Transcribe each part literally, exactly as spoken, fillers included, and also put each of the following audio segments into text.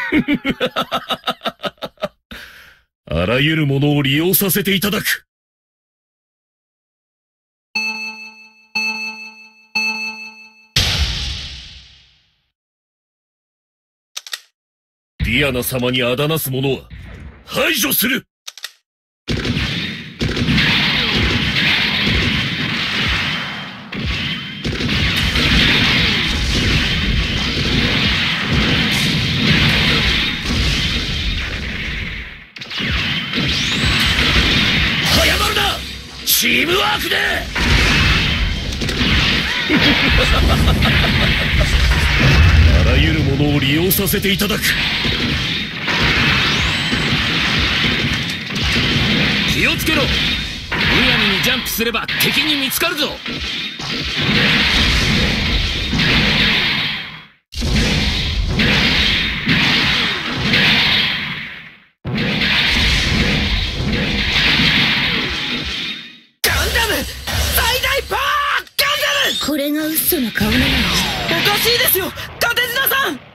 あらゆるものを利用させていただく。ディアナ様にあだなす者は排除する。早まるな、チームワークで。あらゆるものを利用させていただく。気をつけろ。むやみにジャンプすれば敵に見つかるぞ。 これがウッソの顔なの。おかしいですよ、カテジナさん。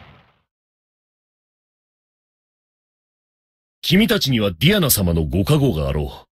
君たちにはディアナ様のご加護があろう。